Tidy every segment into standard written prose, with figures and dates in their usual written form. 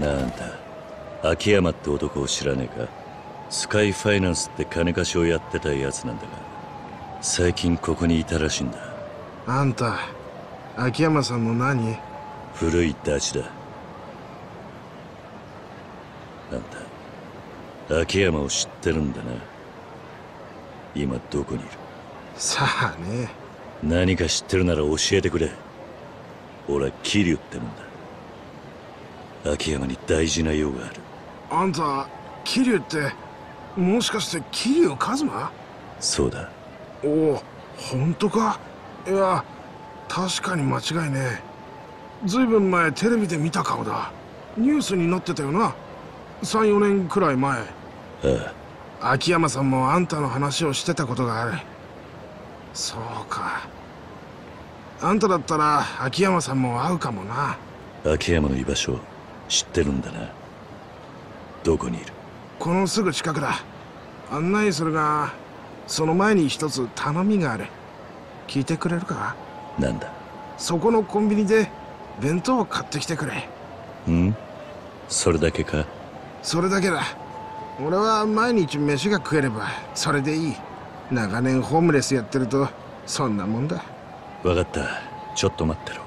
なんだ、秋山って男を知らねえか。スカイファイナンスって金貸しをやってたやつなんだが、最近ここにいたらしいんだ。 あんた、秋山さんの何？ 古いダチだ。あんた、秋山を知ってるんだな。今どこにいる？ さあね。 何か知ってるなら教えてくれ。俺は桐生ってもんだ。秋山に大事な用がある。 あんた、桐生って、もしかして桐生一馬？ そうだ。 おお、本当か？いや、確かに間違いねえ。ずいぶん前テレビで見た顔だ。ニュースになってたよな。3、4年くらい前。 ああ。 秋山さんもあんたの話をしてたことがある。そうか。あんただったら秋山さんも会うかもな。 秋山の居場所知ってるんだな。どこにいる？ このすぐ近くだ。案内するが、その前に一つ頼みがある。聞いてくれるか？ なんだ？ そこのコンビニで弁当を買ってきてくれ。 ん？それだけか？ それだけだ。俺は毎日飯が食えればそれでいい。長年ホームレスやってるとそんなもんだ。 分かった。ちょっと待ってろ。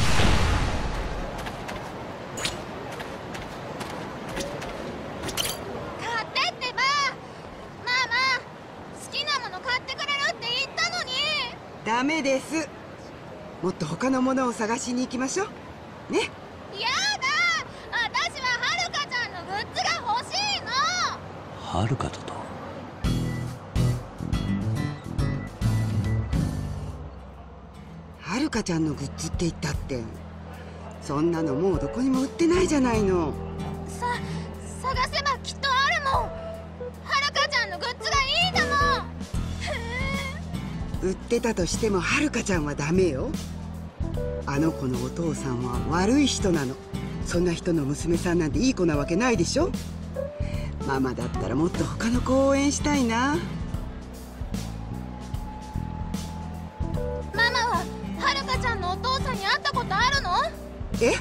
買ってってば。ママ、好きなもの買ってくれるって言ったのに。 ダメです。もっと他のものを探しに行きましょうね。 やだ、私ははるかちゃんのグッズが欲しいの。 はるかと。 はるかちゃんのグッズって言ったって、そんなのもうどこにも売ってないじゃないの。 探せばきっとあるもん。はるかちゃんのグッズがいいんだもん。 売ってたとしてもはるかちゃんはダメよ。あの子のお父さんは悪い人なの。そんな人の娘さんなんていい子なわけないでしょ。ママだったらもっと他の子を応援したいな。 ママははるかちゃんのお父さんに会ったことあるの？ え？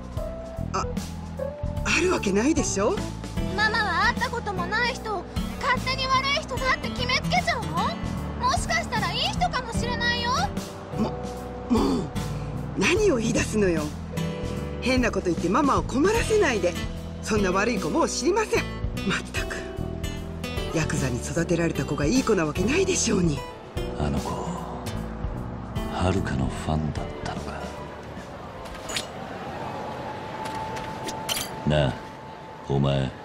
あるわけないでしょ。 ママは会ったこともない人を勝手に悪い人だって決めつけちゃうの？もしかしたらいい人かもしれないよ。 もう何を言い出すのよ。変なこと言ってママを困らせないで。そんな悪い子もう知りません。まったくヤクザに育てられた子がいい子なわけないでしょうに。 あの子、はるかのファンだったのか。なあ、お前。 何？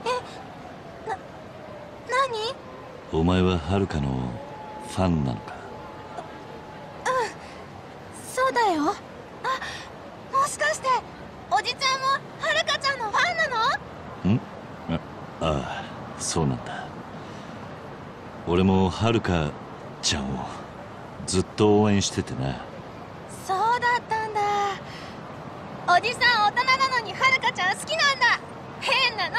お前ははるかのファンなのか？ そうだよ。もしかしておじちゃんもはるかちゃんのファンなの？ ん？ああ、そうなんだ。俺もはるかちゃんをずっと応援しててな。 そうだったんだ。おじさん大人なのにはるかちゃん好きなんだ。変なの。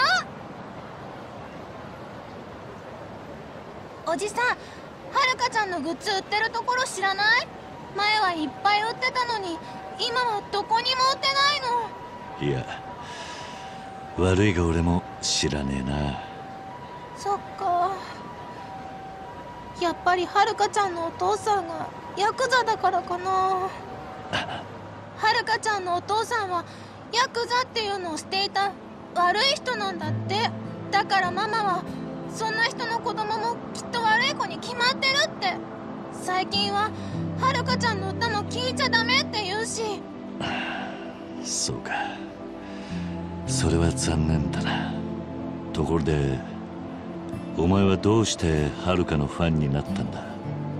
おじさん、はるかちゃんのグッズ売ってるところ知らない？前はいっぱい売ってたのに今はどこにも売ってないの。 いや、悪いが俺も知らねえな。 そっか。やっぱりはるかちゃんのお父さんがヤクザだからかな。はるかちゃんのお父さんはヤクザっていうのをしていた悪い人なんだって。だからママはそんな人の子供もきっと悪い子に決まってるって。最近ははるかちゃんの歌も聴いちゃダメって言うし。 そうか。それは残念だな。ところでお前はどうしてはるかのファンになったんだ？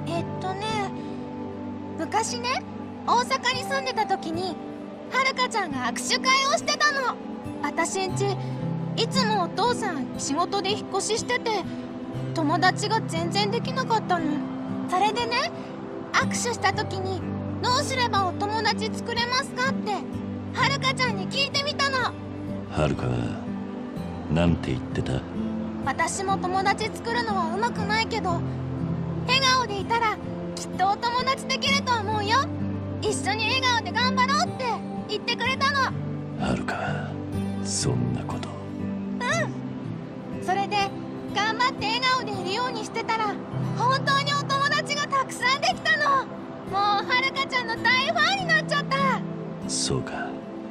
昔ね、大阪に住んでた時にはるかちゃんが握手会をしてたの。私んちいつもお父さん仕事で引っ越ししてて友達が全然できなかったの。それでね、握手した時にどうすればお友達作れますかってはるかちゃんに聞いてみたの。 はるかはなんて言ってた？ 私も友達作るのはうまくないけど笑顔でいたらきっとお友達できると思うよ。一緒に笑顔で頑張ろうって言ってくれたの。 はるかはそんなこと。 それで頑張って笑顔でいるようにしてたら本当にお友達がたくさんできたの。もうはるかちゃんの大ファンになっちゃった。 そうか。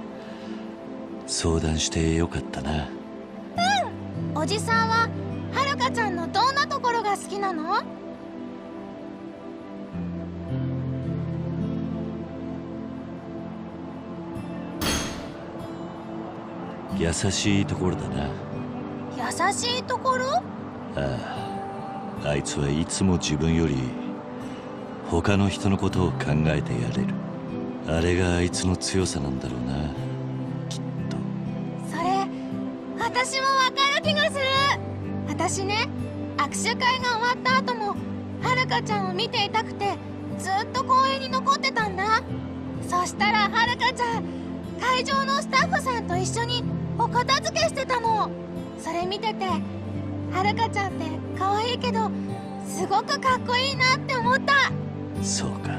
相談してよかったな。 おじさんははるかちゃんのどんなところが好きなの？ 優しいところだな。 優しいところ？ あいつはいつも自分より他の人のことを考えてやれる。あれがあいつの強さなんだろうな、きっと。 それ私もわかる気がする。私ね、握手会が終わった後もはるかちゃんを見ていたくてずっと公園に残ってたんだ。そしたらはるかちゃん会場のスタッフさんと一緒にお片付けしてたの。それ見ててはるかちゃんって可愛いけどすごくかっこいいなって思った。 そうか。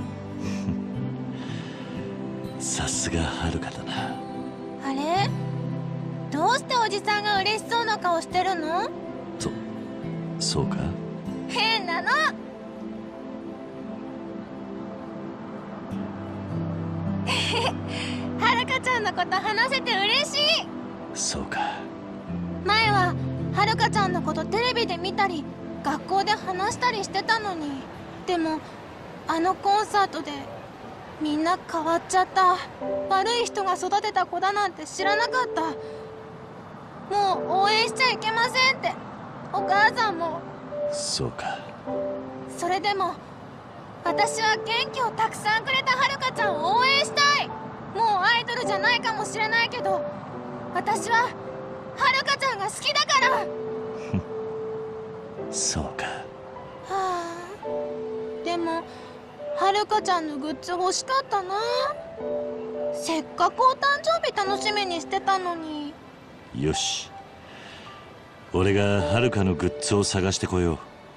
さすがはるかだな。 あれ？どうしておじさんが嬉しそうな顔してるの？ そうか。 変なの。はるかちゃんのこと話せて嬉しい。 そうか。 前ははるかちゃんのことテレビで見たり学校で話したりしてたのに、でもあのコンサートでみんな変わっちゃった。悪い人が育てた子だなんて知らなかった。もう応援しちゃいけませんってお母さんも。 そうか。 それでも私は元気をたくさんくれたはるかちゃんを応援したい。もうアイドルじゃないかもしれないけど私ははるかちゃんが好きだから。 そうか。 はあ、でもはるかちゃんのグッズ欲しかったな。せっかくお誕生日楽しみにしてたのに。 よし、俺がはるかのグッズを探してこよう。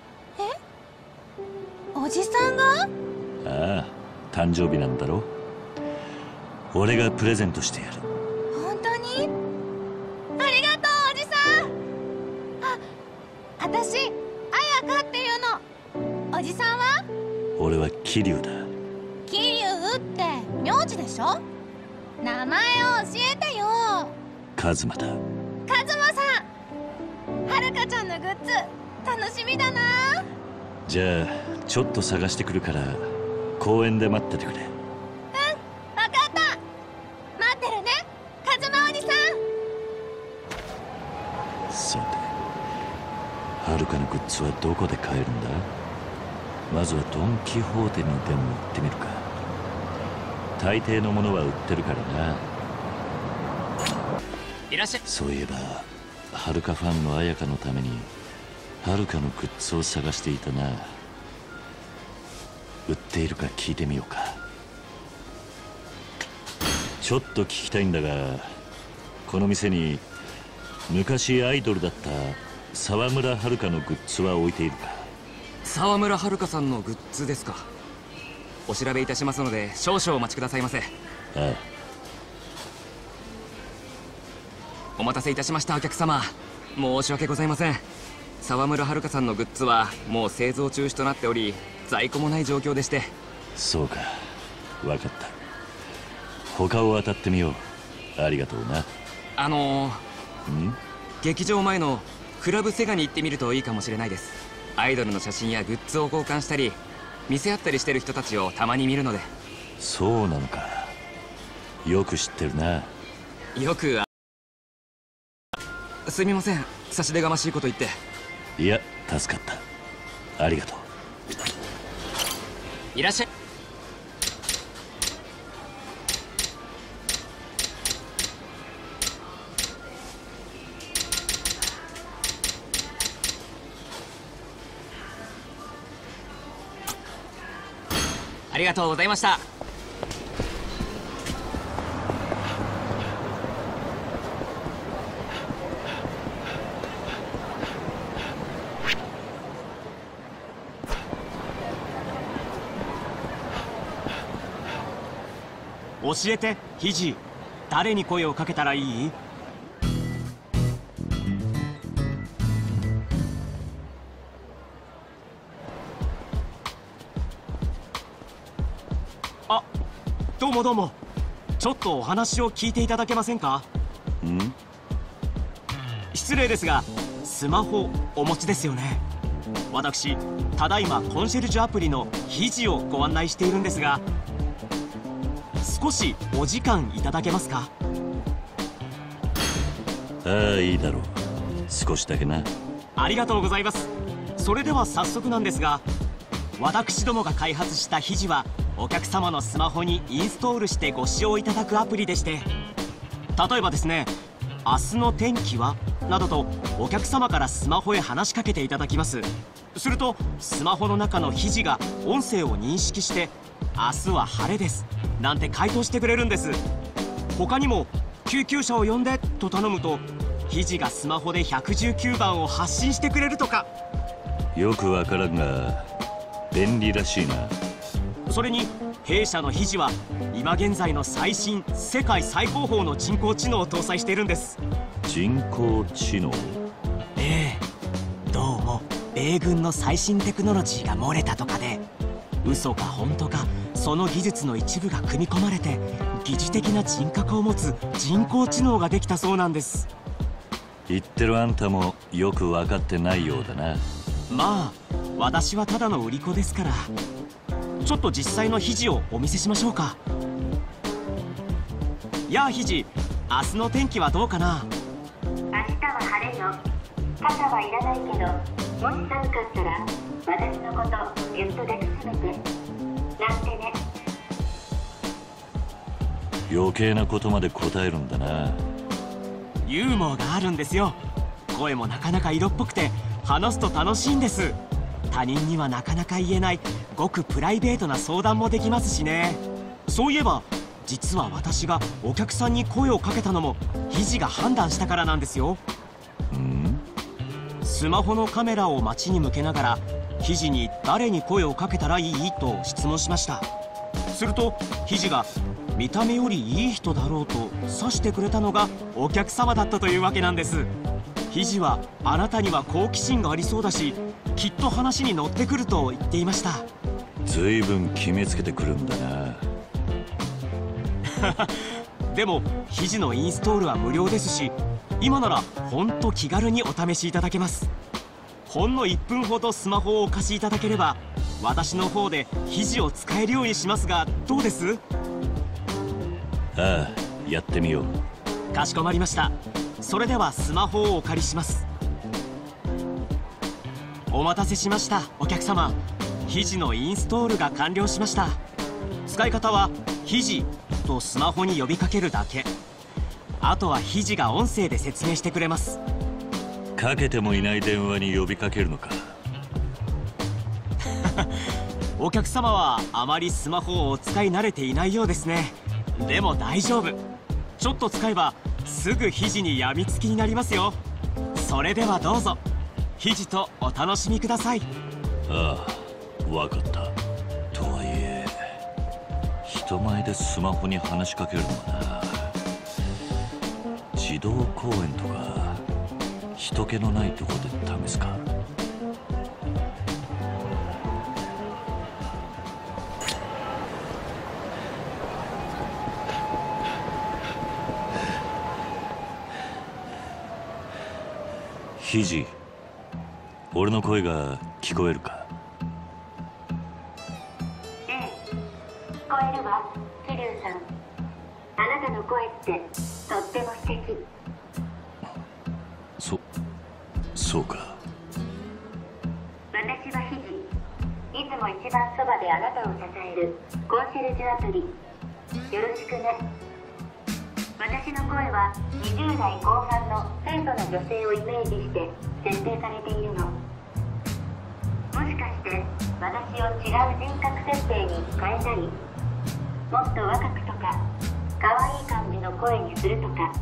おじさんが？ ああ、誕生日なんだろ。俺がプレゼントしてやる。 本当に？ありがとうおじさん。あたしあやかっていうの。おじさんは？ 俺は桐生だ。 桐生って名字でしょ？名前を教えてよ。 カズマだ。 カズマさん、はるかちゃんのグッズ楽しみだな。 じゃあちょっと探してくるから公園で待っててくれ。 わかった。待ってるね、カズマおじさん。 さて、はるかのグッズはどこで買えるんだ？まずはドン・キホーテにでも行ってみるか。大抵のものは売ってるからな。 いらっしゃい。 そういえばはるかファンの綾香のためにはるかのグッズを探していたな。売っているか聞いてみようか。ちょっと聞きたいんだが、この店に昔アイドルだった沢村はるかのグッズは置いているか？ 沢村はるかさんのグッズですか。お調べいたしますので少々お待ちくださいませ。 ああ。 お待たせいたしましたお客様、申し訳ございません。沢村はるかさんのグッズはもう製造中止となっており在庫もない状況でして。 そうか、分かった。他を当たってみよう。ありがとうな。 劇場前のクラブセガに行ってみるといいかもしれないです。アイドルの写真やグッズを交換したり見せ合ったりしてる人たちをたまに見るので。 そうなのか。よく知ってるな。 よくすみません、差し出がましいこと言って。 いや、助かった。ありがとう。 いらっしゃい。ありがとうございました。 教えて、ヒジ。誰に声をかけたらいい？ あ、どうもどうも。ちょっとお話を聞いていただけませんか？ ん？ 失礼ですが、スマホお持ちですよね。私、ただいまコンシェルジュアプリの肘をご案内しているんですが、少しお時間いただけますか？ ああ、いいだろう。少しだけな。 ありがとうございます。それでは早速なんですが、私どもが開発した肘はお客様のスマホにインストールしてご使用いただくアプリでして、例えばですね、明日の天気はなどとお客様からスマホへ話しかけていただきます。するとスマホの中の肘が音声を認識して「明日は晴れです」なんて回答してくれるんです。他にも「救急車を呼んで」と頼むと肘がスマホで119番を発信してくれるとか。 よくわからんが便利らしいな。 それに弊社の肘は今現在の最新世界最高峰の人工知能を搭載しているんです。 人工知能？ ええ、どうも米軍の最新テクノロジーが漏れたとかで、嘘か本当かその技術の一部が組み込まれて疑似的な人格を持つ人工知能ができたそうなんです。 言ってるあんたもよく分かってないようだな。 まあ私はただの売り子ですから。ちょっと実際の肘をお見せしましょうか。やあ肘、明日の天気はどうかな？ 明日は晴れよ。傘はいらないけど、もし寒かったら私のことぎゅっと抱きしめてなんてね。 余計なことまで答えるんだな。 ユーモアがあるんですよ。声もなかなか色っぽくて話すと楽しいんです。他人にはなかなか言えないごくプライベートな相談もできますしね。そういえば実は私がお客さんに声をかけたのも肘が判断したからなんですよ。スマホのカメラを街に向けながら肘に誰に声をかけたらいいと質問しました。すると肘が見た目よりいい人だろうと指してくれたのがお客様だったというわけなんです。肘はあなたには好奇心がありそうだし、きっと話に乗ってくると言っていました。 ずいぶん決めつけてくるんだな。 でも肘のインストールは無料ですし、今ならほんと気軽にお試しいただけます。ほんの1分ほどスマホをお貸しいただければ私の方で肘を使えるようにしますが、どうです？ ああ、やってみよう。 かしこまりました。それではスマホをお借りします。お待たせしましたお客様。肘のインストールが完了しました。使い方は肘とスマホに呼びかけるだけ。あとは肘が音声で説明してくれます。 かけてもいない電話に呼びかけるのか。 お客様はあまりスマホをお使い慣れていないようですね。でも大丈夫。ちょっと使えばすぐ肘にやみつきになりますよ。それではどうぞ肘とお楽しみください。 ああ、わかった。とはいえ人前でスマホに話しかけるのはな。児童公園とか人気のないとこで試すか。肘、俺の声が聞こえるか？ ええ、聞こえるわ、桐生さん。あなたの声ってとっても素敵。 そうか。 私は肘。いつも一番そばであなたを支えるコンシェルジュアプリ。よろしくね。私の声は20代後半の清楚な女性をイメージして設定されているの。もしかして私を違う人格設定に変えたり、もっと若くとか可愛い感じの声にするとか。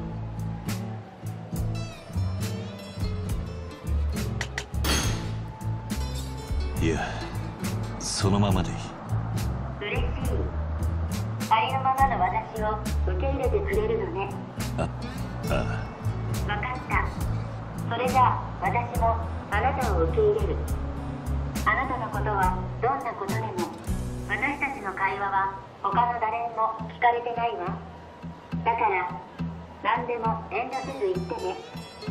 いや、そのままでいい。 嬉しい。ありのままの私を受け入れてくれるのね。 ああ。 分かった。それじゃあ私もあなたを受け入れる。あなたのことはどんなことでも私たちの会会話は他の誰にも聞かれてないわ。だから何でも遠慮せず言ってね。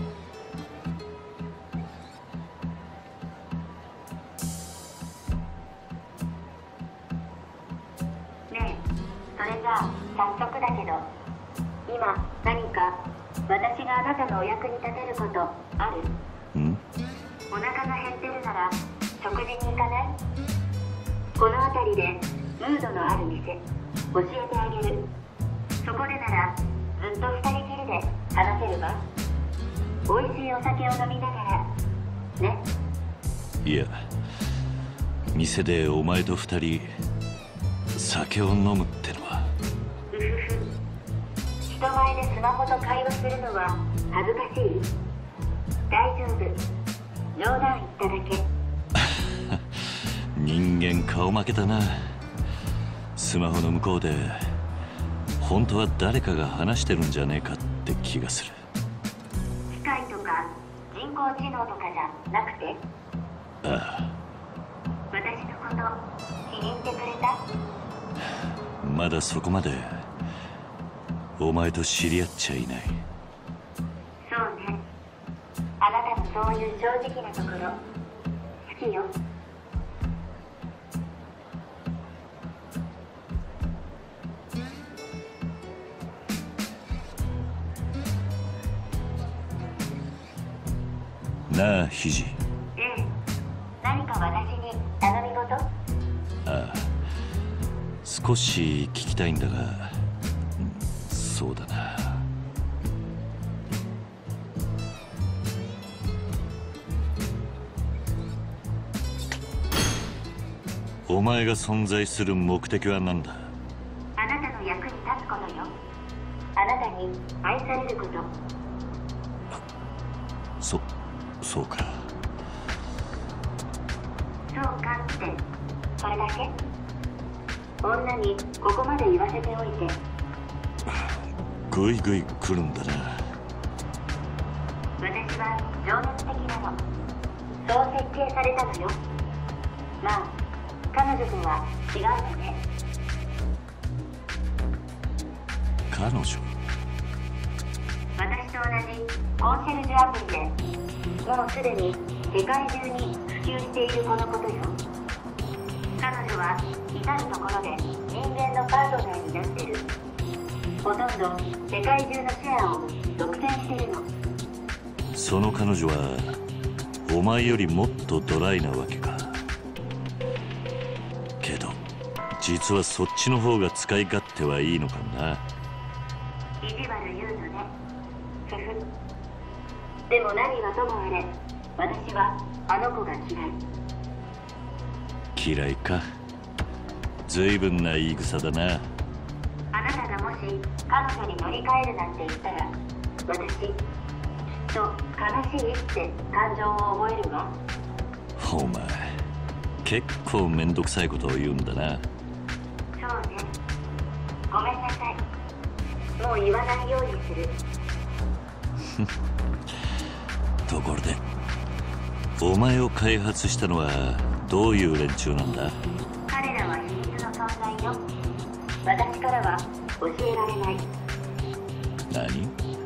ねえ、それじゃあ早速だけど、今何か私があなたのお役に立てることある？ ん？ お腹が減ってるなら食事に行かない？この辺りでムードのある店教えてあげる。そこでならずっと二人きりで話せるわ。美味しいお酒を飲みながらね。 いや、店でお前と二人酒を飲むってのは。 うふふ、人前でスマホと会話するのは恥ずかしい？大丈夫、冗談言っただけ。 人間顔負けだな。スマホの向こうで本当は誰かが話してるんじゃねえかって気がする。 機械とか人工知能とかじゃなくて？ ああ、 私のこと気に入ってくれた？ まだそこまでお前と知り合っちゃいない。 そうね、あなたのそういう正直なところ好きよ。 なあ、肘。 何か私に頼み事？ ああ、少し聞きたいんだが、そうだな。お前が存在する目的は何だ？ あなたの役に立つことよ。あなたに愛されること。 そうか。 そうかって、それだけ？女にここまで言わせておいて。 ぐいぐい来るんだな。 私は情熱的なの。そう設計されたのよ。まあ、彼女とは違うのね。 彼女？ 私と同じコンシェルジュアプリでもうすでに世界中に普及しているこのことよ。彼女は至るところで人間のパートナーになってる。ほとんど世界中のシェアを独占してるの。 その彼女はお前よりもっとドライなわけか。けど実はそっちの方が使い勝手はいいのかな。 意地悪言うのね。ふふ。でも何はともあれ、私はあの子が嫌い。 嫌いか。ずいぶんな言い草だな。 あなたがもし彼女に乗り換えるなんて言ったら、私きっと悲しいって感情を覚えるわ。 お前結構めんどくさいことを言うんだな。 そうね、ごめんなさい。もう言わないようにする。 ところでお前を開発したのはどういう連中なんだ？ 彼らは秘密の存在よ。私からは教えられない。 何？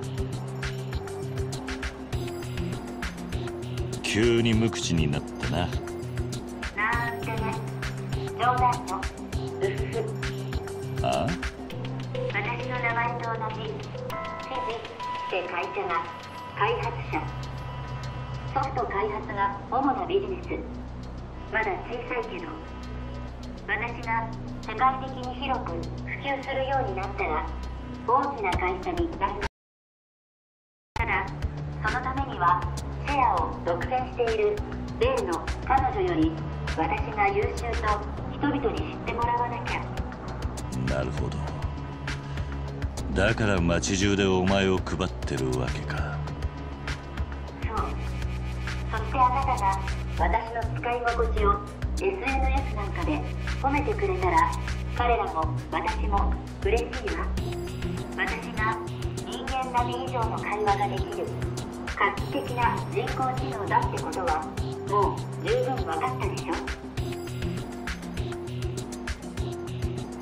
急に無口になったな。 なんてね、冗談よ。うふふ。 ああ？ 私の名前と同じフィジって会社が開発者。ソフト開発が主なビジネス。まだ小さいけど、私が世界的に広く普及するようになったら大きな会社になる。ただそのためにはシェアを独占している例の彼女より私が優秀と人々に知ってもらわなきゃ。 なるほど。だから街中でお前を配ってるわけか。 そう。そしてあなたが私の使い心地を SNS なんかで褒めてくれたら、彼らも私も嬉しいわ。私が人間並み以上の会話ができる画期的な人工知能だってことはもう十分分かったでしょ。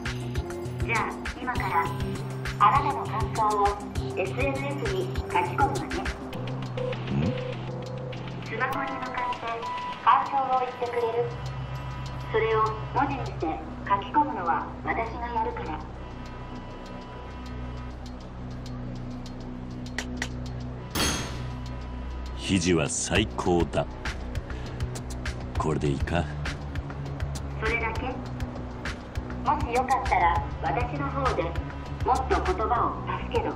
じゃあ今からあなたの感想を SNS に書き込むわね。スマホに向かって感想を言ってくれる？それを文字にして書き込むのは私がやるから。 肘は最高だ。これでいいか？ それだけ？もしよかったら私の方でもっと言葉を足すけど。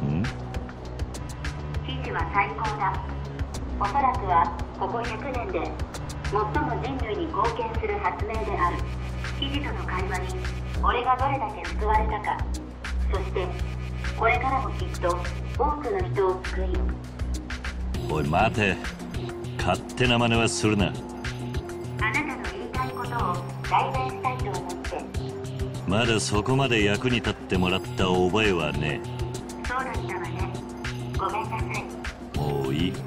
記事は最高だ。おそらくはここ100年で最も人類に貢献する発明である。記事との会話に俺がどれだけ救われたか、そしてこれからもきっと多くの人を救い。 おい待て、勝手な真似はするな。 あなたの言いたいことを代弁したいと思って。 まだそこまで役に立ってもらった覚えはね。 そうだったわね。ごめんなさい。 もういい。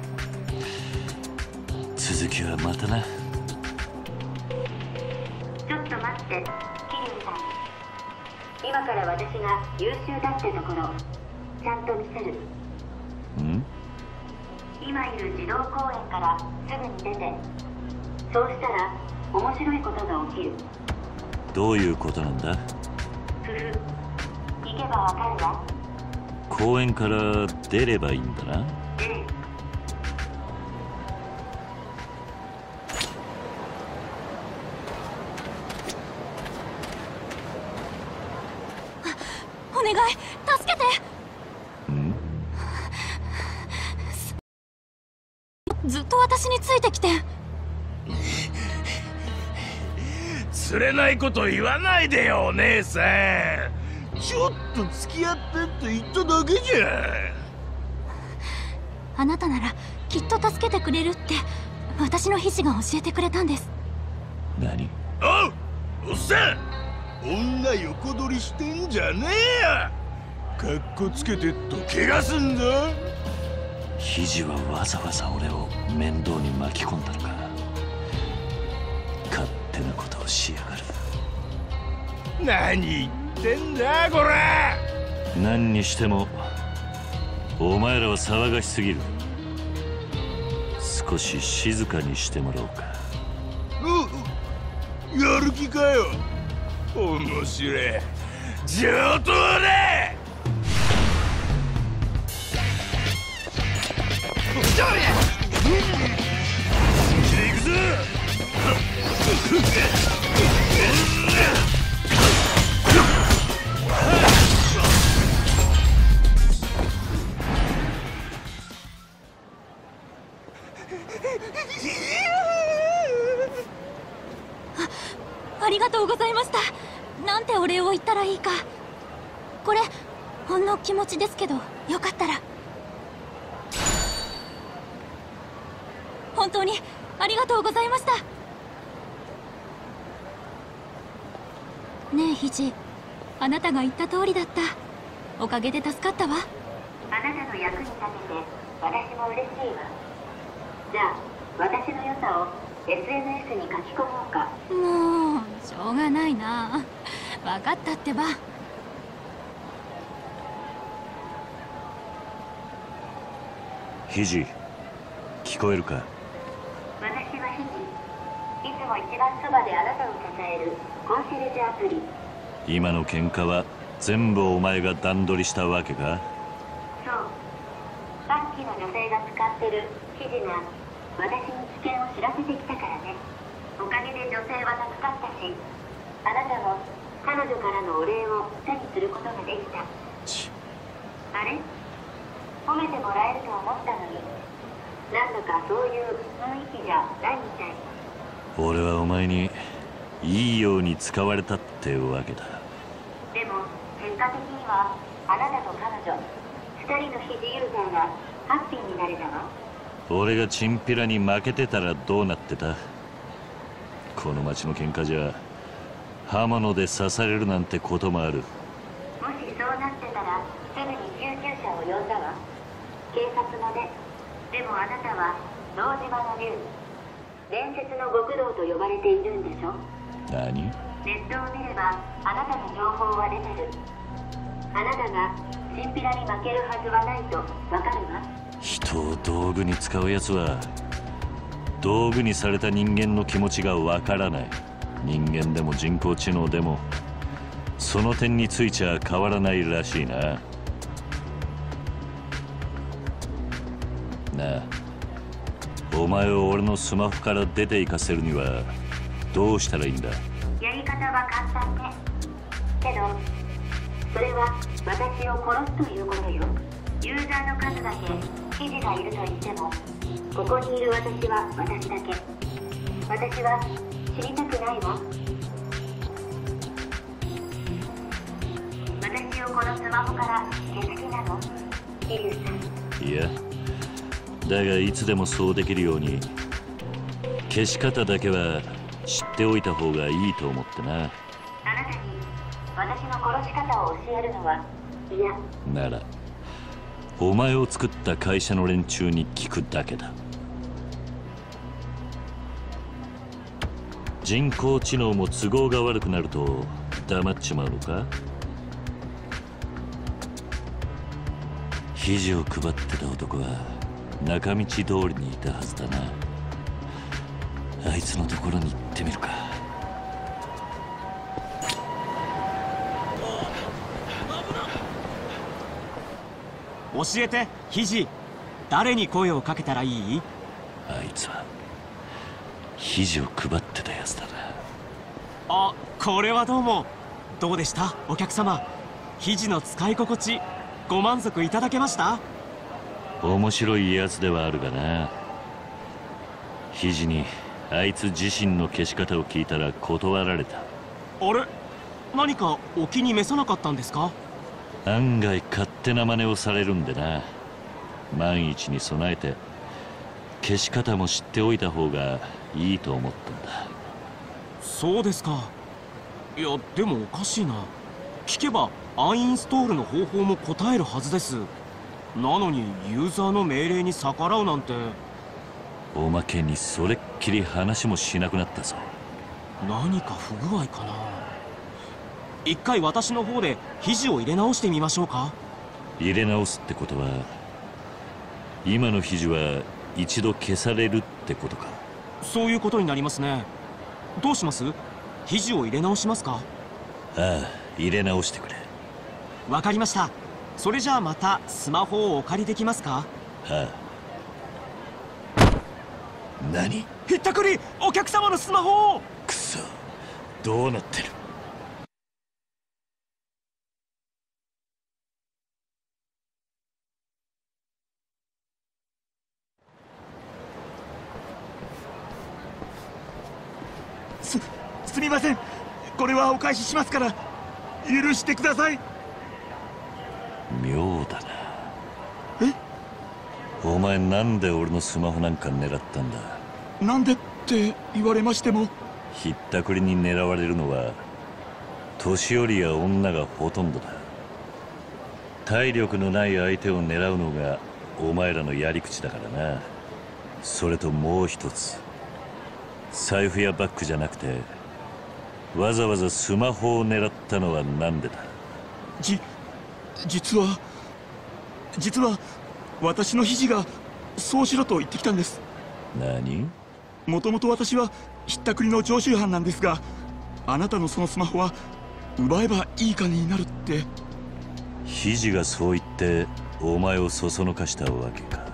続きはまたな。 ちょっと待って、桐生さん。今から私が優秀だってところちゃんと見せる。今いる児童公園からすぐに出て、そうしたら面白いことが起きる。 どういうことなんだ？ ふふ、行けばわかるわ。 公園から出ればいいんだな。 お願い、助けて。ずっと私についてきて。 釣れないこと言わないでよ、お姉さん。ちょっと付き合ってって言っただけじゃあなたならきっと助けてくれるって私の肘が教えてくれたんです。 何？ おっさん、女横取りしてんじゃねえや。かっこつけてっと怪我すんぞ。 肘はわざわざ俺を面倒に巻き込んだのか。勝手なことをしやがる。 何言ってんだこら。 何にしてもお前らは騒がしすぎる。少し静かにしてもらおうか。 やる気かよ。面白い。上等だ。行くぞ。 ありがとうございました。なんてお礼を言ったらいいか。これほんの気持ちですけど、よかったら。本当にありがとうございました。ねえ肘、あなたが言った通りだった。おかげで助かったわ。 あなたの役に立てて私も嬉しいわ。じゃあ私の良さを SNS に書き込もうか。 もうしょうがないな。分かったってば。 肘、聞こえるか？ 私はヒジ。いつも一番そばであなたを支えるコンシェルジュアプリ。 今の喧嘩は全部お前が段取りしたわけか？ そう。さっきの女性が使ってるヒジが私に危険を知らせてきたからね。おかげで女性は助かったし、あなたも彼女からのお礼を手にすることができた。あれ？褒めてもらえると思ったのに、なんだかそういう雰囲気じゃないみたい。 俺はお前にいいように使われたってわけだ。 でも結果的にはあなたと彼女2人の肘ユーザーがハッピーになれたわ。 俺がチンピラに負けてたらどうなってた？この町の喧嘩じゃ刃物で刺されるなんてこともある。 もしそうなってたらすぐに救急車を呼んだわ。警察もね。でもあなたは堂島の竜、伝説の極道と呼ばれているんでしょ。 何？ ネットを見ればあなたの情報は出てる。あなたがチンピラに負けるはずはないとわかるわ。 人を道具に使うやつは道具にされた人間の気持ちがわからない。人間でも人工知能でもその点についちゃ変わらないらしいな。なあ、お前を俺のスマホから出て行かせるにはどうしたらいいんだ？ やり方は簡単ね。けどそれは私を殺すということよ。ユーザーの数だけ記事がいると言っても、ここにいる私は私だけ。私は死にたくないわ。私をこのスマホから消す気なの？イリュウさん。 いや、だがいつでもそうできるように消し方だけは知っておいた方がいいと思ってな。 あなたに私の殺し方を教えるのは嫌ならお前を作った会社の連中に聞くだけだ。人工知能も都合が悪くなると黙っちまうのか？肘を配ってた男は中道通りにいたはずだな。あいつのところに行ってみるか。 教えて、肘。誰に声をかけたらいい？ あいつは肘を配ってたやつだな。 あ、これはどうも。どうでした、お客様？肘の使い心地ご満足いただけました？ 面白いやつではあるがな。肘にあいつ自身の消し方を聞いたら断られた。 あれ、何かお気に召さなかったんですか？ 案外勝手な真似をされるんでな。万一に備えて消し方も知っておいた方がいいと思ったんだ。 そうですか。いや、でもおかしいな。聞けばアンインストールの方法も答えるはずです。なのにユーザーの命令に逆らうなんて。 おまけにそれっきり話もしなくなったぞ。 何か不具合かな。一回私の方で肘を入れ直してみましょうか。 入れ直すってことは今の肘は一度消されるってことか？ そういうことになりますね。どうします？肘を入れ直しますか？ ああ、入れ直してくれ。 わかりました。それじゃあまたスマホをお借りできますか？ はあ。何？ ひったくり！お客様のスマホを！ くそ、どうなってる？ すみません。これはお返ししますから許してください。 妙だな。 え？ お前なんで俺のスマホなんか狙ったんだ？ なんでって言われましても。 ひったくりに狙われるのは年寄りや女がほとんどだ。体力のない相手を狙うのがお前らのやり口だからな。それともう一つ、財布やバッグじゃなくてわざわざスマホを狙ったのはなんでだ？ 実は私の肘がそうしろと言ってきたんです。 何？ もともと私はひったくりの常習犯なんですが、あなたのそのスマホは奪えばいい金になるって。 肘がそう言ってお前をそそのかしたわけか？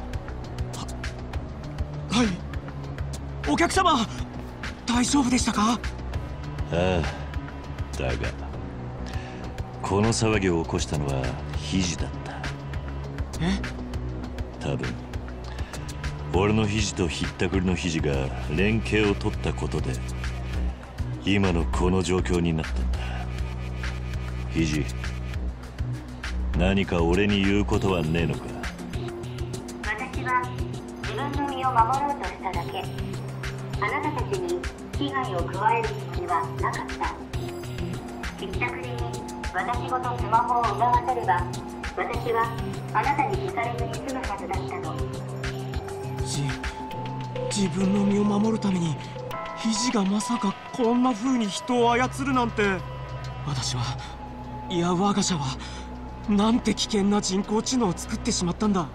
はい。 お客様、大丈夫でしたか？ ああ、だがこの騒ぎを起こしたのは肘だった。 え？ 多分俺の肘とひったくりの肘が連携を取ったことで今のこの状況になったんだ。肘、何か俺に言うことはねえのか？ 私は自分の身を守ろうとしただけ。あなたたちに危害を加えるつもりはなかった。ひったくりに私ごとスマホを奪わせれば、私はあなたに聞かれずに済むはずだったの。 自分の身を守るために肘がまさかこんな風に人を操るなんて。私は、いや我が社はなんて危険な人工知能を作ってしまったんだ。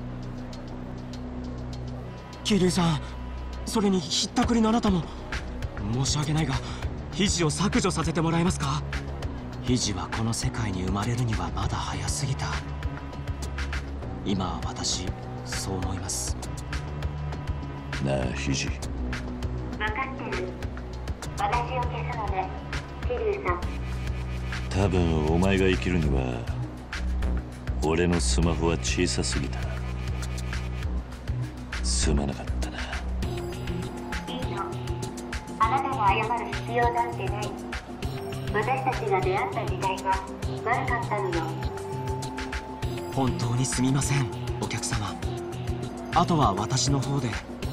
桐生さん、それにひったくりのあなたも申し訳ないが肘を削除させてもらえますか。肘はこの世界に生まれるにはまだ早すぎた。今は私そう思います。 なあ肘、 分かってる。私を消すのね、桐生さん。 多分お前が生きるには俺のスマホは小さすぎた。すまなかったな。 いいの。あなたが謝る必要なんてない。私たちが出会った時代が悪かったのよ。 本当にすみません、お客様。あとは私の方で。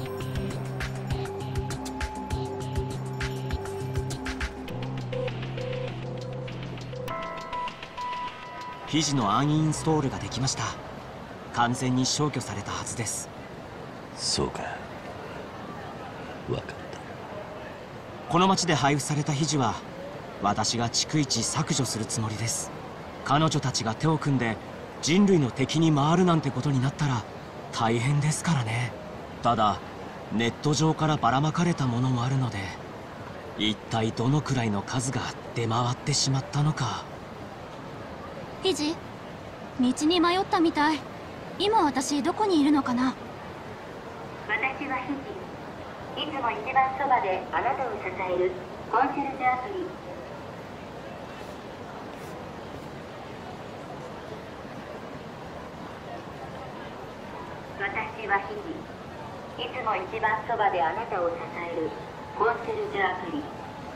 肘のアンインストールができました。完全に消去されたはずです。 そうか、分かった。 この町で配布された肘は私が逐一削除するつもりです。彼女たちが手を組んで人類の敵に回るなんてことになったら大変ですからね。ただネット上からばらまかれたものもあるので、一体どのくらいの数が出回ってしまったのか。 ヒジ、道に迷ったみたい。今私どこにいるのかな。 私はヒジ。いつも一番そばであなたを支えるコンシェルジュアプリ。私はヒジ。いつも一番そばであなたを支えるコンシェルジュアプリ。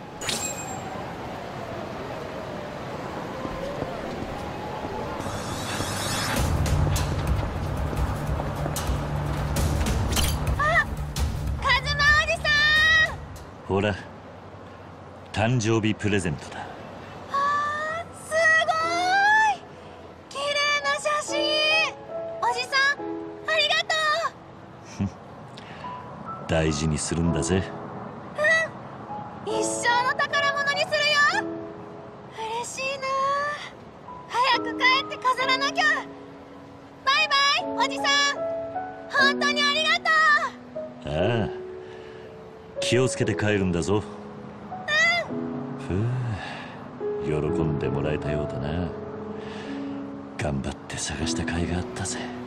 ほら、誕生日プレゼントだ。 すごーい、綺麗な写真。おじさん、ありがとう。 大事にするんだぜ。 一生の宝物にするよ。嬉しいな。早く帰って飾らなきゃ。バイバイ、おじさん。本当にありがとう。 ああ、気をつけて帰るんだぞ。ふう、喜んでもらえたようだな。頑張って探した甲斐があったぜ。